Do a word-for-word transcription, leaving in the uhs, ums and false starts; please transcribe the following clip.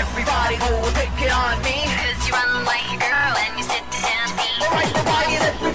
everybody go pick it on me. Cause you run like a girl and you sit down to me. Alright, alright, everybody